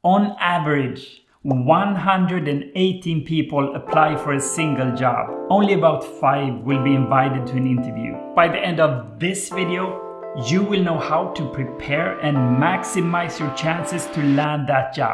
On average, 118 people apply for a single job. Only about 5 will be invited to an interview. By the end of this video, you will know how to prepare and maximize your chances to land that job.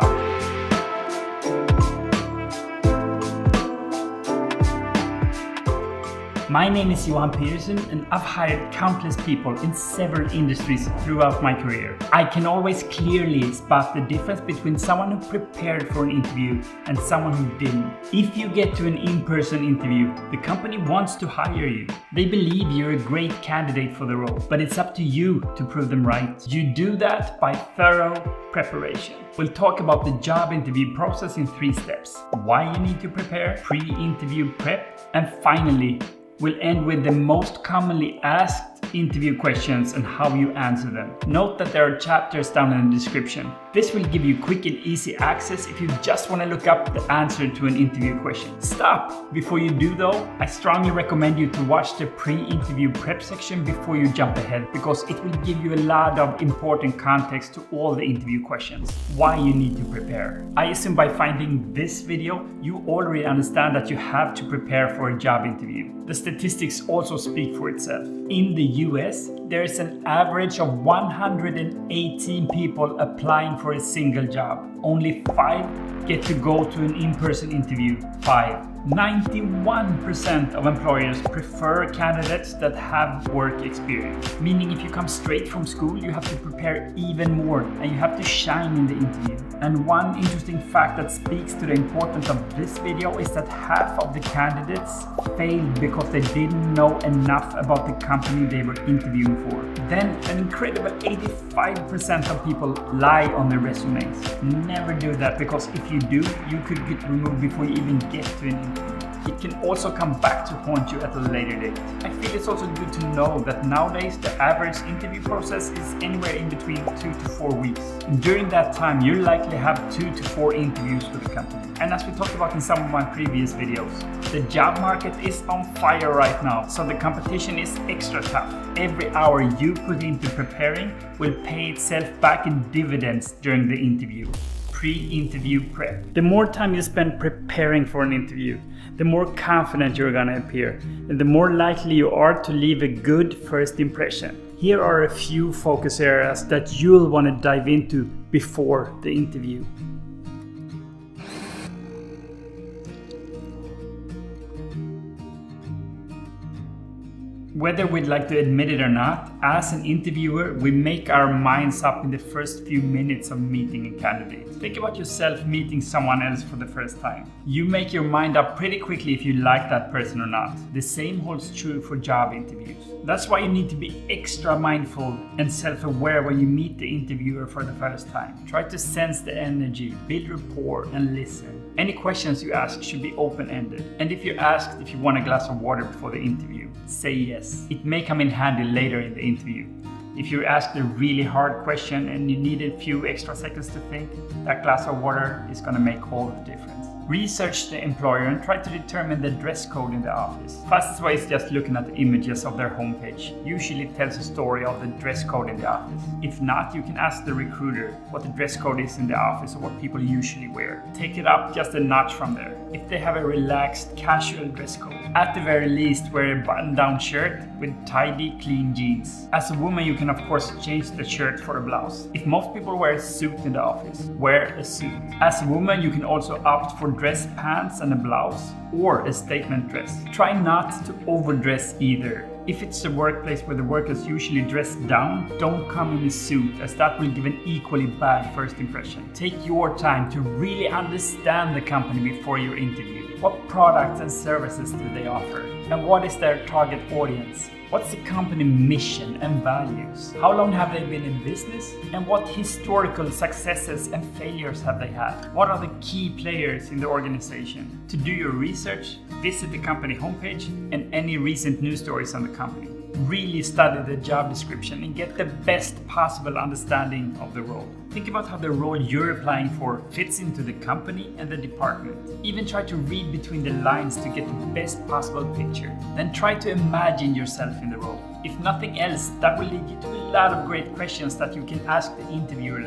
My name is Johan Peterson and I've hired countless people in several industries throughout my career. I can always clearly spot the difference between someone who prepared for an interview and someone who didn't. If you get to an in-person interview, the company wants to hire you. They believe you're a great candidate for the role, but it's up to you to prove them right. You do that by thorough preparation. We'll talk about the job interview process in 3 steps: why you need to prepare, pre-interview prep, and finally, we'll end with the most commonly asked interview questions and how you answer them. Note that there are chapters down in the description. This will give you quick and easy access if you just want to look up the answer to an interview question. Stop! Before you do though, I strongly recommend you to watch the pre-interview prep section before you jump ahead, because it will give you a lot of important context to all the interview questions. Why you need to prepare. I assume by finding this video, you already understand that you have to prepare for a job interview. The statistics also speak for itself. In the US, there is an average of 118 people applying for a single job. Only 5 get to go to an in-person interview. 91% of employers prefer candidates that have work experience. Meaning if you come straight from school, you have to prepare even more and you have to shine in the interview. And one interesting fact that speaks to the importance of this video is that half of the candidates failed because they didn't know enough about the company they were interviewing for. Then an incredible 85% of people lie on their resumes. Never do that, because if you do, you could get removed before you even get to an interview. It can also come back to haunt you at a later date. I feel it's also good to know that nowadays the average interview process is anywhere in between 2 to 4 weeks. And during that time, you'll likely have 2 to 4 interviews with the company. And as we talked about in some of my previous videos, the job market is on fire right now, so the competition is extra tough. Every hour you put into preparing will pay itself back in dividends during the interview. Pre-interview prep. The more time you spend preparing for an interview, the more confident you're gonna appear, and the more likely you are to leave a good first impression. Here are a few focus areas that you'll want to dive into before the interview. Whether we'd like to admit it or not, as an interviewer, we make our minds up in the first few minutes of meeting a candidate. Think about yourself meeting someone else for the first time. You make your mind up pretty quickly if you like that person or not. The same holds true for job interviews. That's why you need to be extra mindful and self-aware when you meet the interviewer for the first time. Try to sense the energy, build rapport, and listen. Any questions you ask should be open-ended. And if you're asked if you want a glass of water before the interview, say yes. It may come in handy later in the interview. If you're asked a really hard question and you need a few extra seconds to think, that glass of water is going to make all the difference. Research the employer and try to determine the dress code in the office. Fastest way is just looking at the images of their homepage. Usually it tells a story of the dress code in the office. If not, you can ask the recruiter what the dress code is in the office or what people usually wear. Take it up just a notch from there. If they have a relaxed, casual dress code, at the very least wear a button-down shirt with tidy, clean jeans. As a woman, you can of course change the shirt for a blouse. If most people wear a suit in the office, wear a suit. As a woman, you can also opt for dress pants and a blouse, or a statement dress. Try not to overdress either. If it's a workplace where the workers usually dress down, don't come in a suit, as that will give an equally bad first impression. Take your time to really understand the company before your interview. What products and services do they offer? And what is their target audience? What's the company mission and values? How long have they been in business? And what historical successes and failures have they had? What are the key players in the organization? To do your research, visit the company homepage and any recent news stories on the company. Really study the job description and get the best possible understanding of the role. Think about how the role you're applying for fits into the company and the department. Even try to read between the lines to get the best possible picture. Then try to imagine yourself in the role. If nothing else, that will lead you to a lot of great questions that you can ask the interviewer later.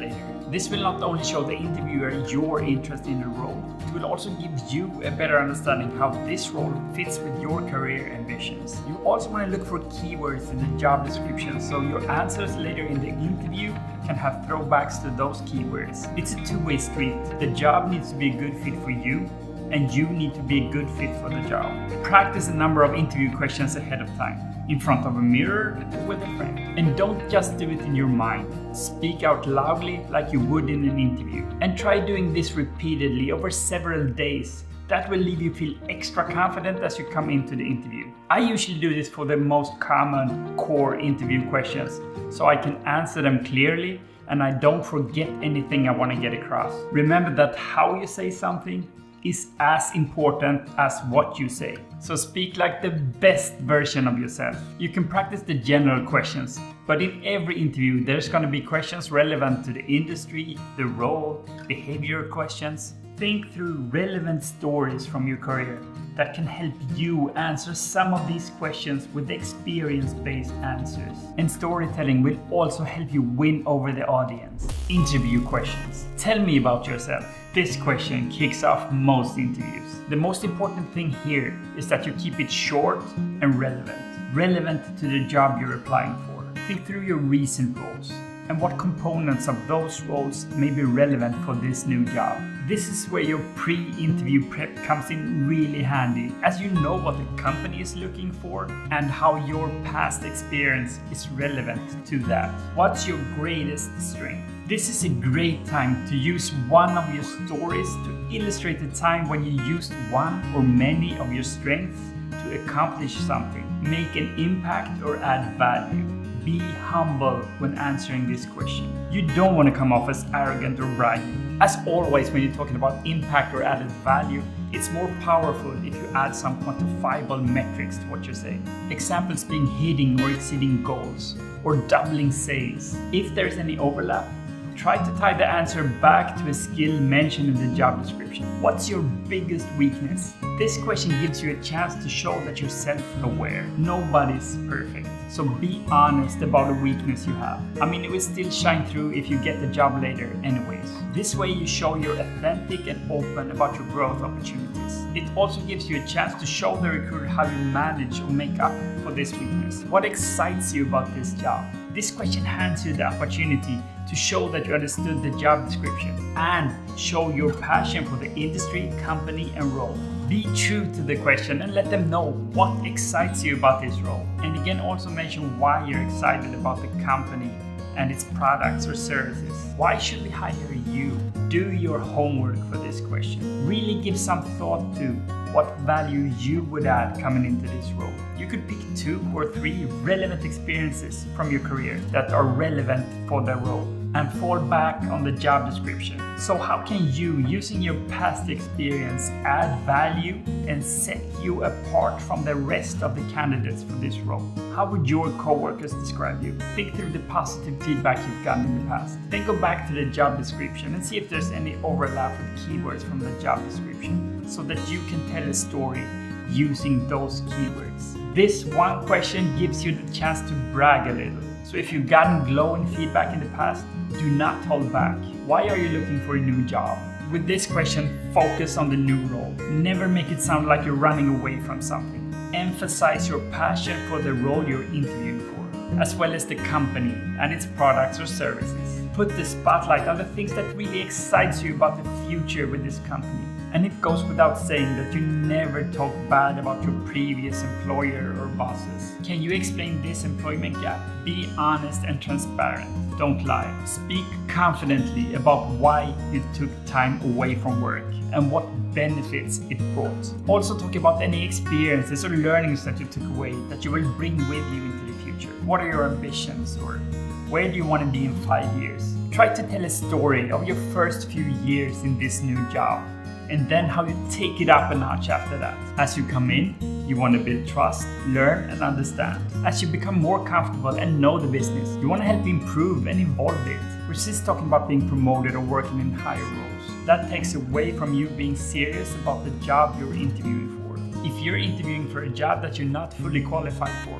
This will not only show the interviewer your interest in the role, it will also give you a better understanding how this role fits with your career ambitions. You also want to look for keywords in the job description so your answers later in the interview can have throwbacks to those keywords. It's a two-way street. The job needs to be a good fit for you, and you need to be a good fit for the job. Practice a number of interview questions ahead of time, in front of a mirror with a friend. And don't just do it in your mind. Speak out loudly like you would in an interview. And try doing this repeatedly over several days. That will leave you feel extra confident as you come into the interview. I usually do this for the most common core interview questions, so I can answer them clearly and I don't forget anything I want to get across. Remember that how you say something is as important as what you say. So speak like the best version of yourself. You can practice the general questions, but in every interview there's going to be questions relevant to the industry, the role, behavioral questions. Think through relevant stories from your career that can help you answer some of these questions with experience-based answers. And storytelling will also help you win over the audience. Interview questions. Tell me about yourself. This question kicks off most interviews. The most important thing here is that you keep it short and relevant to the job you're applying for. Think through your recent roles and what components of those roles may be relevant for this new job. This is where your pre-interview prep comes in really handy, as you know what the company is looking for and how your past experience is relevant to that. What's your greatest strength? This is a great time to use one of your stories to illustrate the time when you used one or many of your strengths to accomplish something, make an impact or add value. Be humble when answering this question. You don't want to come off as arrogant or bragging. As always, when you're talking about impact or added value, it's more powerful if you add some quantifiable metrics to what you're saying. Examples being hitting or exceeding goals, or doubling sales. If there's any overlap, try to tie the answer back to a skill mentioned in the job description. What's your biggest weakness? This question gives you a chance to show that you're self-aware. Nobody's perfect, so be honest about a weakness you have. I mean, it will still shine through if you get the job later anyways. This way you show you're authentic and open about your growth opportunities. It also gives you a chance to show the recruiter how you manage or make up for this weakness. What excites you about this job? This question hands you the opportunity to show that you understood the job description and show your passion for the industry, company, and role. Be true to the question and let them know what excites you about this role. And again, also mention why you're excited about the company and its products or services. Why should we hire you? Do your homework for this question. Really give some thought to what value you would add coming into this role. You could pick 2 or 3 relevant experiences from your career that are relevant for the role and fall back on the job description. So how can you, using your past experience, add value and set you apart from the rest of the candidates for this role? How would your coworkers describe you? Think through the positive feedback you've gotten in the past. Then go back to the job description and see if there's any overlap with keywords from the job description so that you can tell a story using those keywords. This one question gives you the chance to brag a little. So if you've gotten glowing feedback in the past, do not hold back. Why are you looking for a new job? With this question, focus on the new role. Never make it sound like you're running away from something. Emphasize your passion for the role you're interviewing for, as well as the company and its products or services. Put the spotlight on the things that really excites you about the future with this company. And it goes without saying that you never talk bad about your previous employer or bosses. Can you explain this employment gap? Be honest and transparent. Don't lie. Speak confidently about why you took time away from work and what benefits it brought. Also talk about any experiences or learnings that you took away that you will bring with you into the future. What are your ambitions, or where do you want to be in 5 years? Try to tell a story of your first few years in this new job, and then how you take it up a notch after that. As you come in, you want to build trust, learn and understand. As you become more comfortable and know the business, you want to help improve and evolve it. We're just talking about being promoted or working in higher roles. That takes away from you being serious about the job you're interviewing for. If you're interviewing for a job that you're not fully qualified for,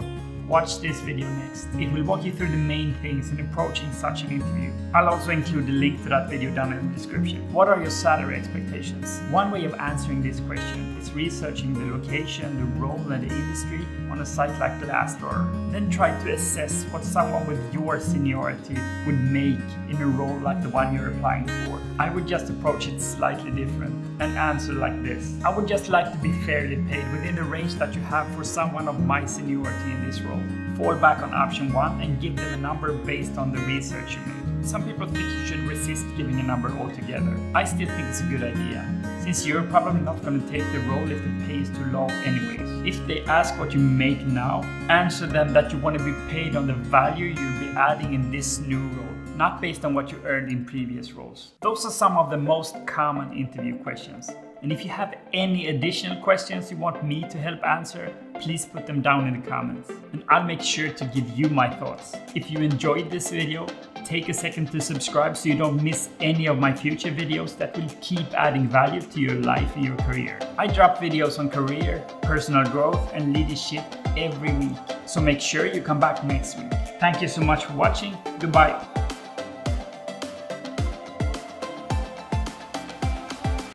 Watch this video next. It will walk you through the main things in approaching such an interview. I'll also include the link to that video down in the description. What are your salary expectations? One way of answering this question is researching the location, the role and the industry on a site like Glassdoor. Then try to assess what someone with your seniority would make in a role like the one you're applying for. I would just approach it slightly different and answer like this. I would just like to be fairly paid within the range that you have for someone of my seniority in this role. Fall back on option 1 and give them a number based on the research you made. Some people think you should resist giving a number altogether. I still think it's a good idea, since you're probably not going to take the role if the pay is too low anyways. If they ask what you make now, answer them that you want to be paid on the value you'll be adding in this new role, not based on what you earned in previous roles. Those are some of the most common interview questions. And if you have any additional questions you want me to help answer, please put them down in the comments and I'll make sure to give you my thoughts. If you enjoyed this video, take a second to subscribe so you don't miss any of my future videos that will keep adding value to your life and your career. I drop videos on career, personal growth and leadership every week, so make sure you come back next week. Thank you so much for watching. Goodbye.